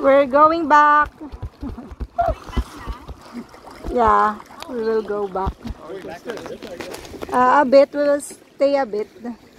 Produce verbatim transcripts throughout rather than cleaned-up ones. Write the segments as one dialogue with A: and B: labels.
A: We're going back. Yeah, we will go back. Uh, a bit, we will stay a bit.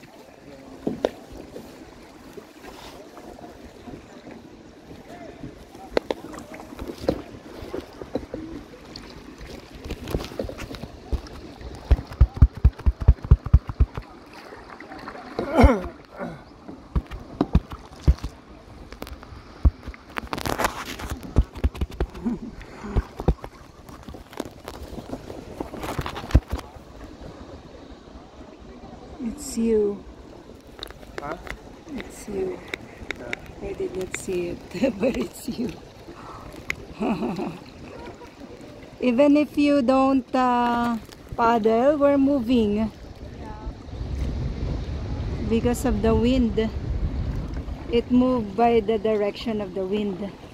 A: It's you.
B: Huh?
A: It's you. I did not see it, but it's you. Even if you don't uh, paddle, we're moving. Because of the wind. It moved by the direction of the wind.